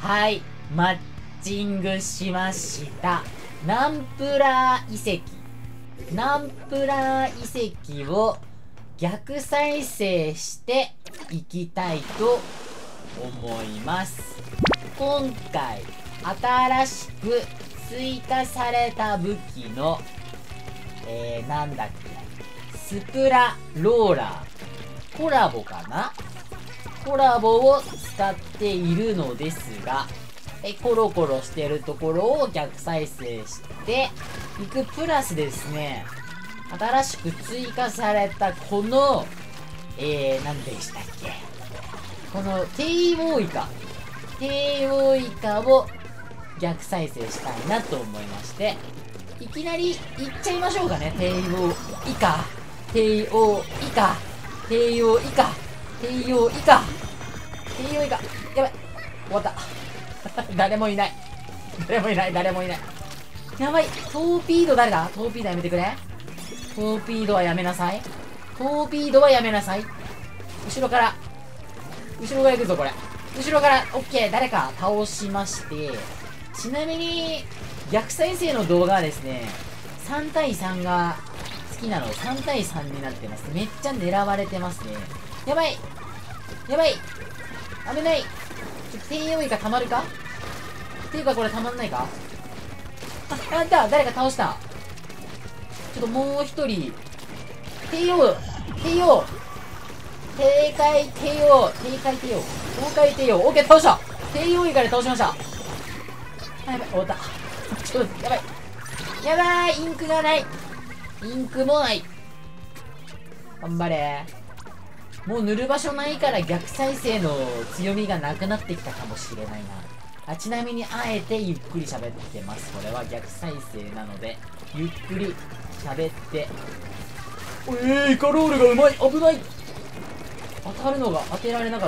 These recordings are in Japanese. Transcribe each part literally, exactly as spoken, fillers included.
はい、マッチングしました。ナンプラー遺跡。ナンプラー遺跡を逆再生していきたいと思います。今回、新しく追加された武器の、えー、なんだっけ、スプラローラー。コラボかな？コラボを使っているのですが、えコロコロしてるところを逆再生していくプラスですね、新しく追加されたこの、えー、何でしたっけ、この帝王イカ。帝王イカを逆再生したいなと思いまして、いきなりいっちゃいましょうかね。帝王イカ。帝王イカ。帝王イカ。帝王イカ。帝王イカ。やばい。終わった。誰もいない。誰もいない。誰もいない。やばい。トーピード誰だ？トーピードやめてくれ。トーピードはやめなさい。トーピードはやめなさい。後ろから。後ろから行くぞ、これ。後ろから、オッケー。誰か倒しまして。ちなみに、逆再生の動画はですね、さん対さんが好きなのでさん対さんになってます。めっちゃ狙われてますね。やばい。やばい。危ない。ちょっと帝王イカ溜まるかっていうかこれ溜まんないか。あ、あんた、誰か倒した。ちょっともう一人。帝王、帝王。帝海帝王、帝海帝王。東海帝王。オッケー、倒した。帝王イカで倒しました。あ、やばい、終わった。ちょっと、やばい。やばい、インクがない。インクもない。頑張れ。もう塗る場所ないから逆再生の強みがなくなってきたかもしれないな。あ、ちなみにあえてゆっくり喋ってます。これは逆再生なので、ゆっくり喋って。おえー、イカロールがうまい。危ない。当たるのが当てられなかった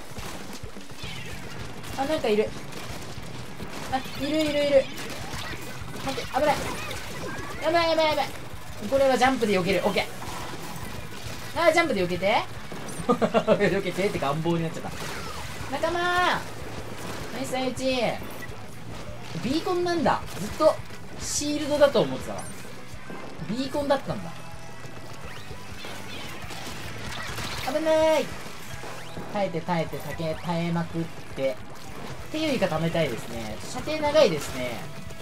。あ、なんかいる。あ、いるいるいる。待って、危ない。やばいやばいやばい。これはジャンプで避ける。オッケー。あー、ジャンプで避けて。避けてって願望になっちゃった。仲間ー。ナイス相打ち。ビーコンなんだ。ずっとシールドだと思ってたわ。ビーコンだったんだ。危ない。耐えて耐えて耐え耐えまくって。手よりか貯めたいですね。射程長いですね。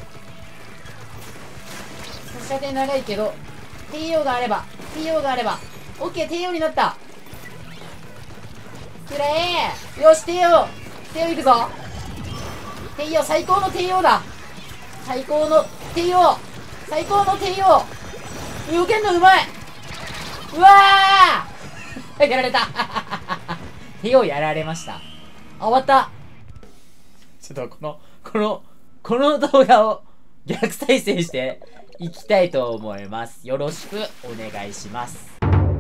射程長いけど、帝王があれば、帝王があれば、オッケー、帝王になった。くれー。よし、帝王。帝王行くぞ。帝王、最高の帝王だ。最高の帝王。最高の帝王。避けんのうまい。うわーやられた。帝王やられました。あ、終わった。ちょっとこの、この、この動画を逆再生していきたいと思います。よろしくお願いします。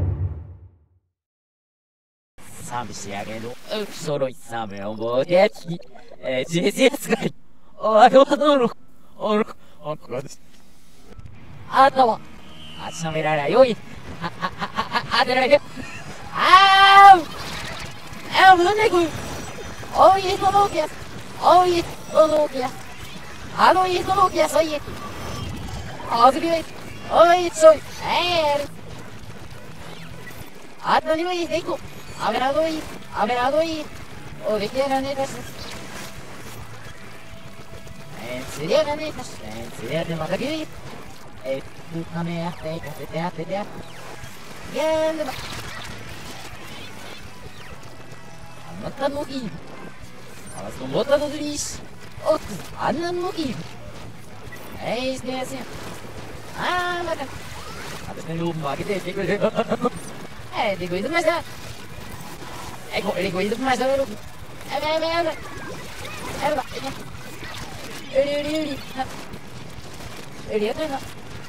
サム仕上げのそろいサメをもげき、えー、ジェジェスがい、あれはどの、あの、あこがです。あとは、あしゃめられよい、あ、あ、あ、あ、あ、でられる。あーあ、むねく、おい、そのけ、おい、そのけ、あのい、そのけ、そい、あずきめ、おい、そい、えー、あとにもいい、でこ、あめらどい、あめらどい、おでけらねえかし、えー、つりゃがねえかし、えー、つりゃでまたぎゅい、えー、ぶかめやって、かせてやっててや、ゲーンでば、あなたのいい、あらそのまたのずりし、おっ、あんなのいい、えい、してやすやん、あー、また、私のロープも開けて、てくれる、えー、てくれてました。Eh, kok ini gue hidup mas dulu. Eh, eh, eh, eh. Eh, Pak. Uli, uli, uli. Uli apa enggak?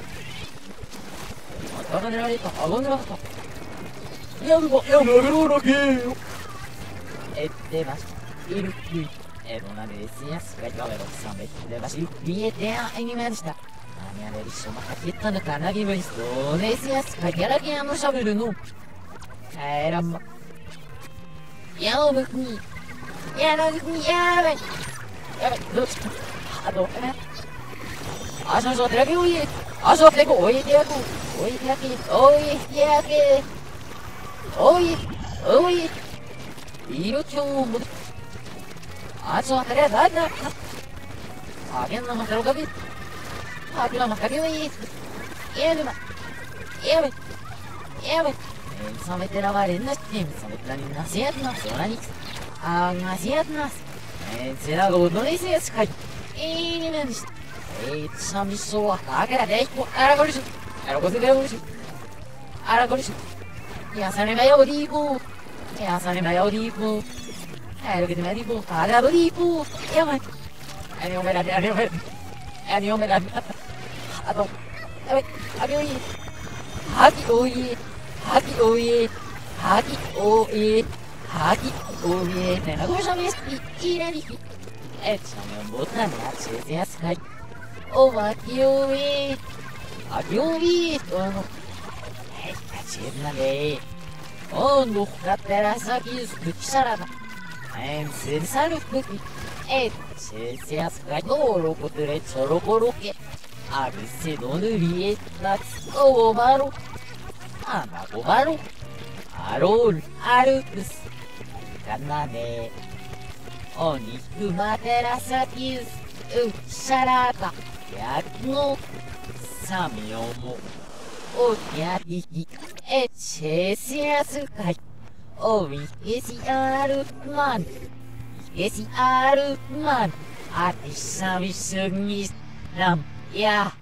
Jangan dari itu. Abang enggak apa. Ya, kok yang baru lagi. Eh, deh, Mas. Iru, iru. Eh, bukan dari sini, sekali kau baru sampai. Deh, Mas. Lihat ya, ini mas. Hanya dari semua kita nak lagi mas. Indonesia sekali lagi yang shovel dulu. Eh, ram. やおぶくにやらずにやばいやべ、どうしたあの、えあそこ手だけおいあそこ手おいてやくおいてやけおいてやけおいおいいるちょもあそこ手だけだあげんのまかろかびあげんのまかびおいやべまやべやべsampai terawarin nas tim sampai tadi nasihat nas orang ini ah nasihat nas eh será godo nem sei se cai ini menos eh sampai soa agora dez por agora agora isso agora você deu isso agora agora isso ya sane vai o dipo ya sane vai o dipo eh que te me dipo agora o dipo ya vai ani o mera ani o mera ani o mera ato abe abe oi haki oi haki oye, haki oye, haki oye. Nena, como já vês? Irari. É, chama um botão na chese as cai. O haki oye, haki oye. Tono. É, tá chese na lei. O no katera saki sukucharada. É, se sabe o que? É, chese as cai. O loco tere chorokoroke. Arise no nurie, natsu o maru. Anago baru, arol, arus, kanane, oniku materasakis, ucharaka, yaku, samyomo, oyariki, echesiasukai, oikesiaru man, ikesiaru man, atisamisungis, ram, ya.